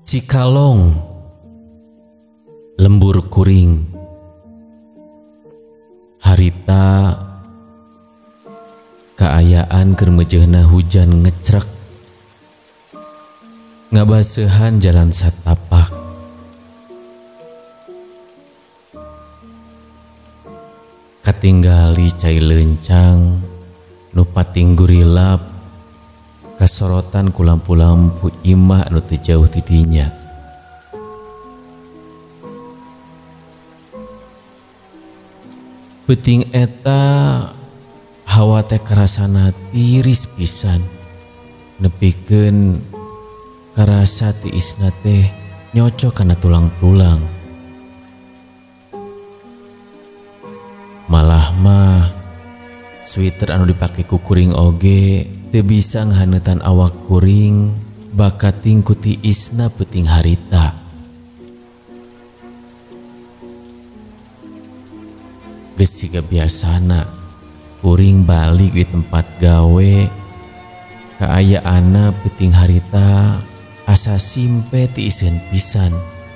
Cikalong, lembur kuring, harita kaayaan keur meujeuhna hujan ngecrek, ngabasehan jalan satapak. Katinggali cai leuncang nu pating gurilap kasorotan ku lampu-lampu imah anu teu jauh ti dinya. Peuting eta hawa teh karasana tiris pisan, nepikeun karasa tiisna teh nyocok kana tulang-tulang. Malah mah sweater anu dipake ku kuring oge teu bisa ngahaneutan awak kuring bakating ku tiisna peuting harita. Geus siga biasana kuring balik di tempat gawe, kaayaanna peuting harita asa simpe tiiseun pisan.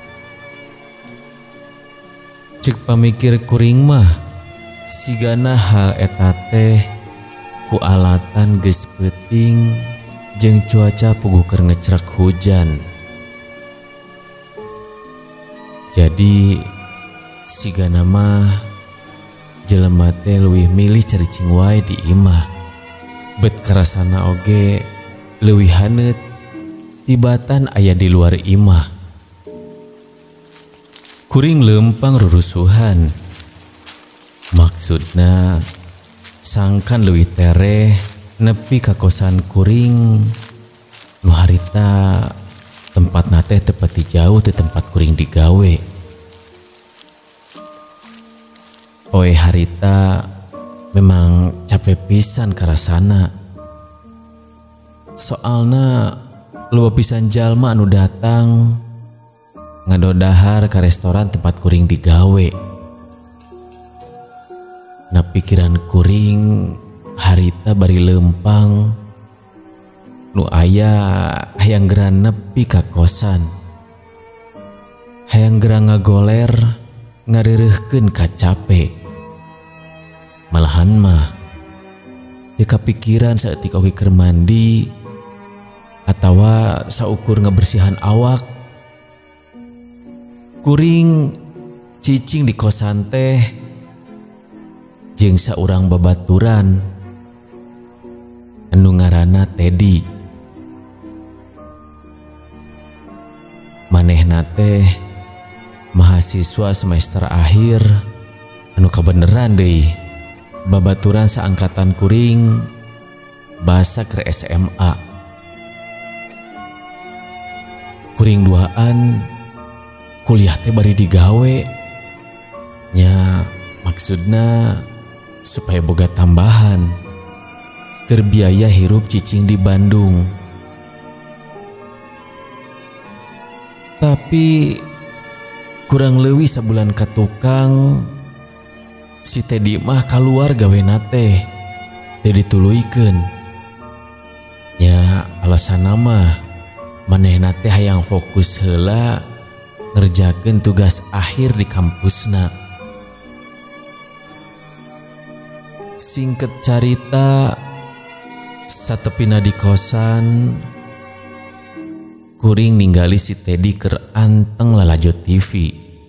Ceuk pamikir kuring mah sigana hal eta teh ku alatan geus peuting jeung cuaca puguh keur ngecrek hujan. Jadi sigana mah jelema teh leuwih milih caricing wae di imah. Bet karasana oge leuwih haneut tibatan aya di luar imah. Kuring leumpang rurusuhan. Maksudna sangkan leuwih tereh nepi ka kosan kuring nu harita tempatna teh teu pati jauh ti tempat kuring digawe. Poe harita memang capek pisan karasana. Soalna loba pisan jalma anu datang ngadodahar ka restoran tempat kuring digawe. Na pikiran kuring harita bari leumpang nu aya hayang geura nepi ka kosan, hayang geura ngagoler ngareureuhkeun ka capek. Malahan mah teu kapikiran saeutik oge keur mandi atawa saukur ngabersihan awak. Kuring cicing di kosan teh jeung saurang babaturan anu ngaranna Teddy. Manehna teh mahasiswa semester akhir anu kabeneran deui babaturan saangkatan kuring basa keur SMA. Kuring duaan kuliah teh bari digawe nya, maksudna supaya boga tambahan keur biaya hirup cicing di Bandung. Tapi kurang leuwih sabulan ka tukang si Teddy mah kaluar gawena teh teu dituluykeun. Nya alasanna mah manehna teh hayang fokus heula ngerjakeun tugas akhir di kampusna. Singket carita, satepina di kosan kuring ninggali si Teddy keur anteng lalajut TV.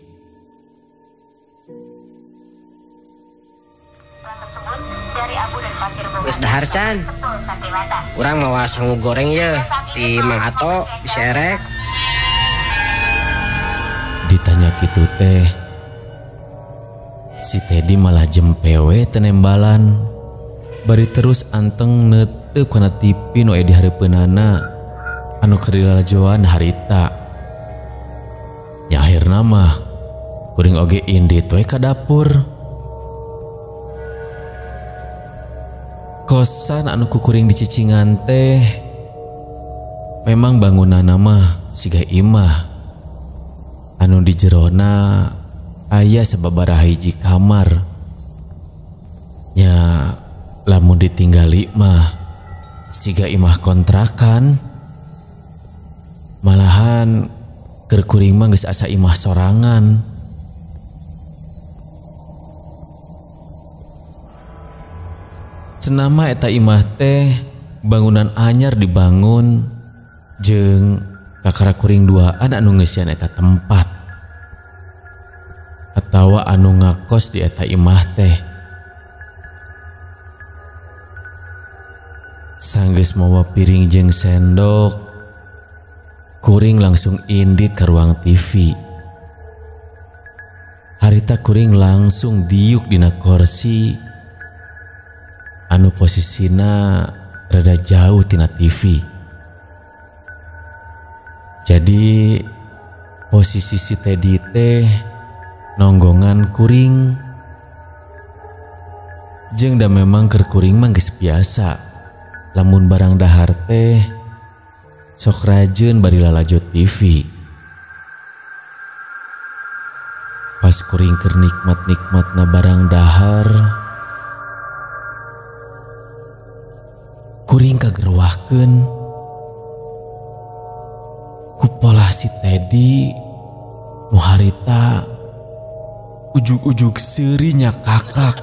Geus dahar can, urang mawa sangu goreng ye di Mang Ato bisa erek. Ditanya kitu teh si Teddy malah jempewe tenembalan bari terus anteng neuteup kana TV nu aya di hareupeunana anu keur dilalajoan harita. Nya akhirna mah kuring oge indit we ka dapur. Kosan anu ku kuring dicicingan teh memang bangunanna mah siga imah anu di jerona aya sababaraha hiji kamar. Nya lamun ditinggali mah siga imah kontrakan. Malahan Keur kuring mah geus asa imah sorangan. Cenama eta imah teh bangunan anyar dibangun jeung kakara kuring duaan anu ngeusian eta tempat atawa anu ngakos di eta imah teh. Sanggeus mawa piring jeung sendok, kuring langsung indit ka ruang TV. Harita kuring langsung diuk dina kursi anu posisina rada jauh tina TV. Jadi posisi si Teddy teh nonggongan kuring. Jeung da memang keur kuring mah geus biasa lamun barang dahar teh sok rajeun bari lalajut TV. Pas kuring keur nikmat-nikmatna barang dahar, kuring kagerwahkeun ku pola si Teddy nu harita ujug-ujug seuri nya kakak.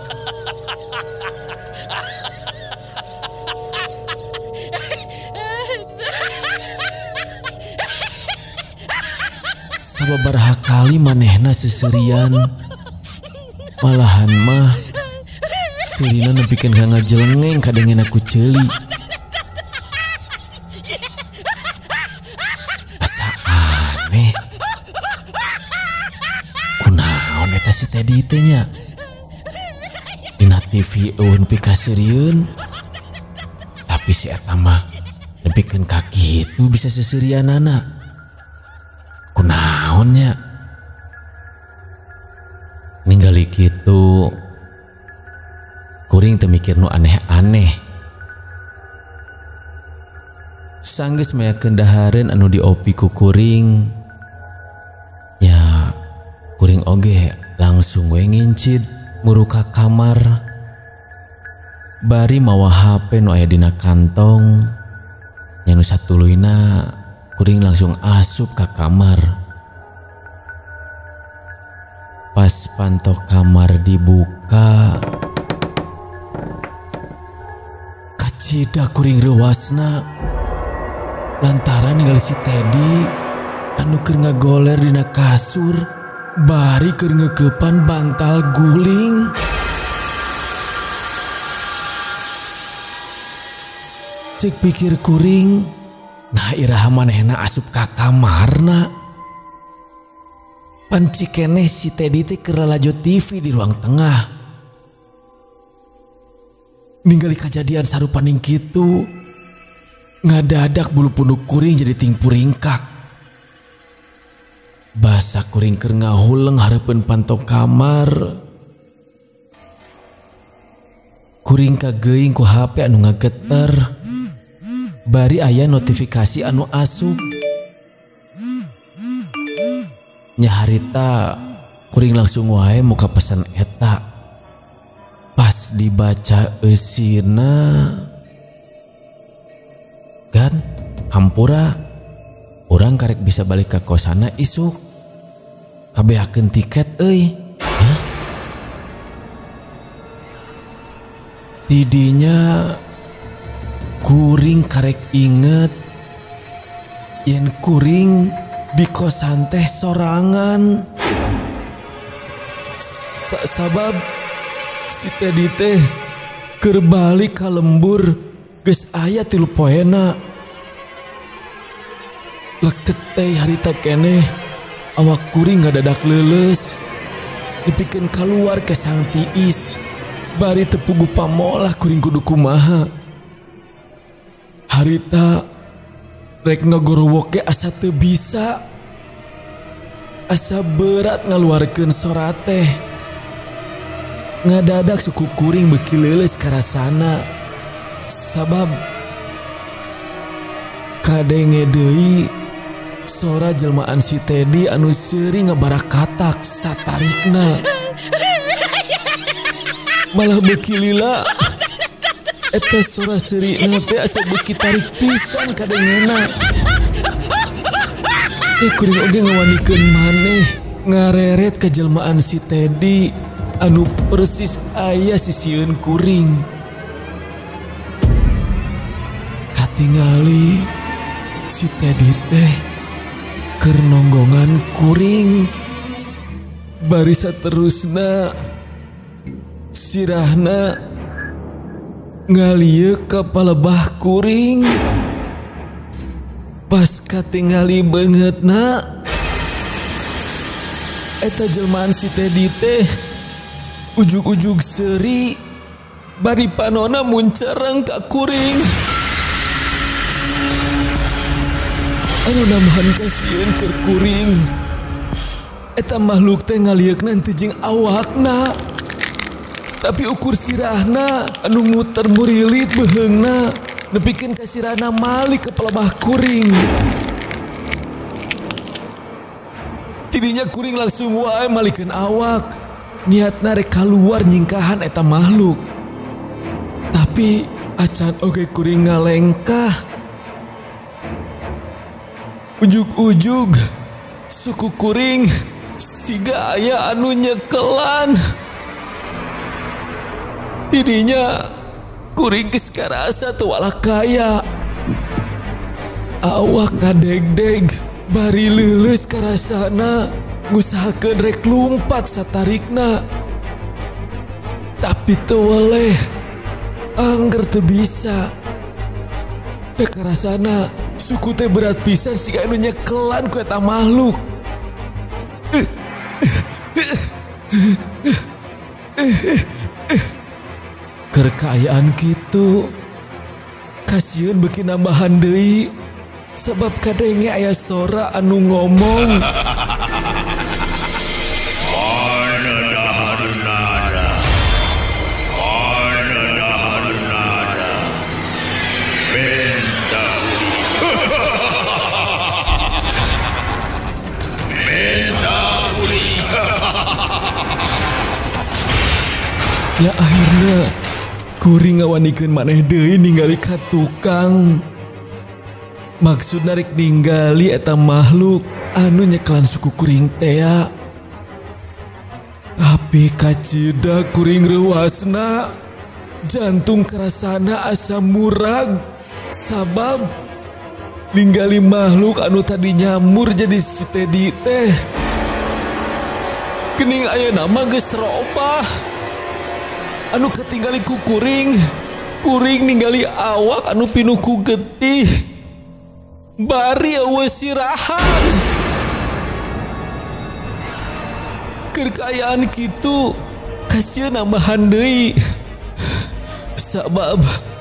Sababaraha kali manehna seseurian, malahan mah seurina nepikeun ka ngajelengeng kadengena ku ceuli. Asa aneh, kunaon eta si Teddy teh nya? Dina TV eueun pikaseurieun, tapi si eta mah nepikeun ka kitu bisa seseurianana. Kunaonnya? Ningali kitu kuring teu mikir nu aneh-aneh. Sanggeus meakeun dahareun anu diopi ku kuring, nya kuring oge langsung we ngincid muru ka kamar. Bari mawa HP nu aya dina kantong, nya nu satuluyna kuring langsung asup ka kamar. Pas panto kamar dibuka, kacida kuring reuasna lantaran ningali si Teddy anu keur ngagoler dina kasur bari keur ngeukepan bantal guling. Cek pikir kuring, nah iraha manehna asup ka kamarna. Panci keneh si Teddy teh keur lalajut TV di ruang tengah. Ningali kejadian sarupaning kitu, ngadadak bulu punduk kuring jadi tingpuringkak. Basa kuring keur ngahuleng hareupeun panto kamar. Kuring kageuing ku HP anu ngageter. Bari aya notifikasi anu asup. Nya harita kuring langsung wae muka pesan eta. Pas dibaca eusina, gan hampura urang karek bisa balik ka kosana isuk. Kabeakeun tiket euy. Hah? Tidinya kuring karek inget yen kuring di kosan teh sorangan. Sabab si Teddy teh keur balik ka lembur geus aya 3 poena. Leket teh harita keneh awak kuring ngadadak leuleus, dipikeun kaluar ke sang tiis. Bari teu puguh pamolah kuring kudu kumaha. Harita rek ngagorowoke asa teu bisa, asa berat ngaluarkeun sorat teh. Ngadadak suku kuring beuki leuleus karasana. Sabab kadenge deui sora jelmaan si Teddy anu seuri ngabarakatak satarikna. Malah beuki lila eta sora seurina teh asa beuki tarik pisan kadengena. Kuring oge ngawanikeun maneh ngareret kejelmaan si Teddy anu persis aya sisieun kuring. Katingali si Teddy teh keur nonggongan kuring. Bari saterusna sirahna ngalieu ka palebah kuring. Pas katingali beungeutna eta jelmaan si Teddy teh ujug-ujug seuri bari panonna muncereng ka kuring. Anu namahan kasieun keur kuring. Eta makhluk teh ngalieukna teu jeung awakna. Tapi ukur sirahna anu muter murilit beheungna nepikeun ka sirahna malik ke pelebah kuring. Tidinya kuring langsung wae malikeun awak. Niatna rek kaluar nyingkahan eta makhluk. Tapi acan oge kuring ngalengkah. Ujug-ujug suku kuring siga aya anu nyekelan. Tidinya kuring geus karasa teu walakaya. Awak ngadeg-deg bari leuleus karasana ngusahakeun rek lumpat satarikna. Tapi teu weleh, angger teu bisa. Da karasana suku teh berat pisan siga anu nyekelan ku eta makhluk. Kerkayaan kitu kasieun beuki nambahan deui sabab kadenge aya sora anu ngomong. Ya akhirnya kuring ngawanikeun maneh deui ningali ka tukang. Maksud narik ningali eta makhluk anu nyekelan suku kuring teh. Tapi kacida kuring reuasna jantung karasana asa murag sabab ningali makhluk anu tadi nyamur jadi si Teddy teh. Kening ayeuna mah geus robah. Anu ketinggali ku kuring ningali awak anu pinuku getih bari eueuh sirahan. Kerkayaan kitu kasieun nambahan deui sabab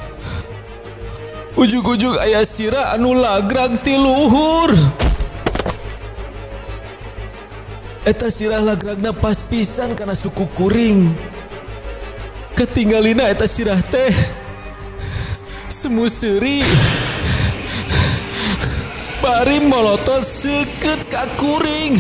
ujug-ujug aya sirah anu lagrag ti luhur. Eta sirah lagragna pas pisan kana suku kuring. Ketinggalina eta sirah teh semu seuri bari molotot seukeut ka kuring.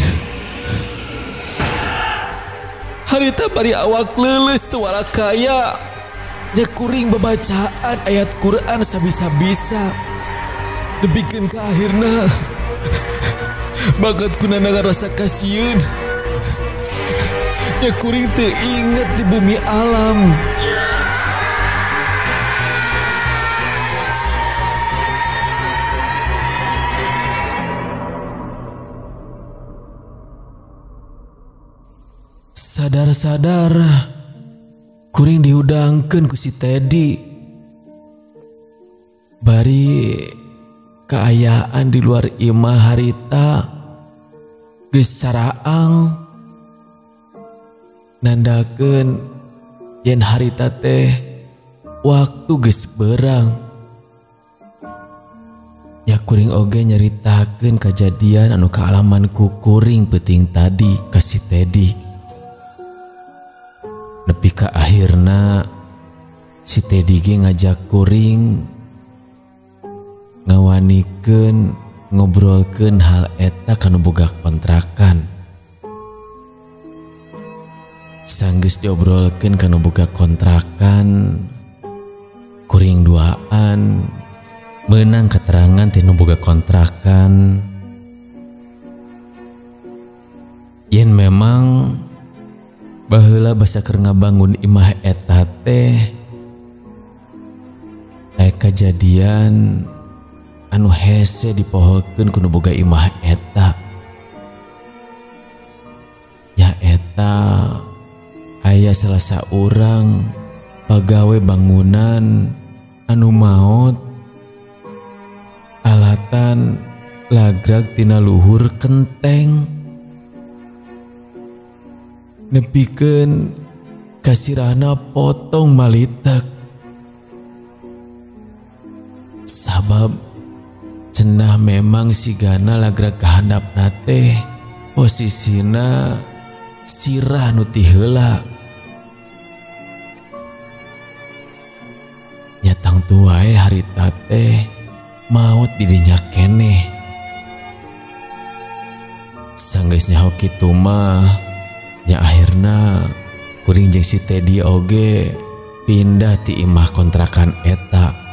Harita bari awak leuleus teu walakaya. Nya kuring babacaan ayat Quran sabisa-bisa. Depikeun ka akhirna bagat kunana ngarasa kasieun. Ya kuring teu inget di bumi alam. Sadar-sadar kuring diudangkeun ku si Teddy. Bari kaayaan di luar imah harita geus caraang. Nandakeun yen harita teh waktu geus beurang. Ya kuring oge nyaritakeun kajadian anu kaalaman ku kuring peuting tadi ka si Teddy. Nepi ka akhirna si Teddy ge ngajak kuring ngawanikeun ngobrolkeun hal eta kanu boga kontrakan. Sanggeus diobrolkeun kanu boga kontrakan, kuring duaan meunang keterangan ti nu boga kontrakan Yen memang baheula basa keur ngabangun imah eta teh aya kajadian anu hese dipohokeun ku nu boga imah eta. Nya eta aya salah saurang pagawe bangunan anu maot alatan lagrag tina luhur kenteng nepikeun kasirahna potong malitek. Sabab cenah memang sigana lagrag kahandapna teh posisina sirah nu ti heula. Nyatang tuae harita teh maot di dinya keneh. Sanggeus nyaho kitu mah nya akhirna kuring jeung si Tedi oge pindah ti imah kontrakan eta.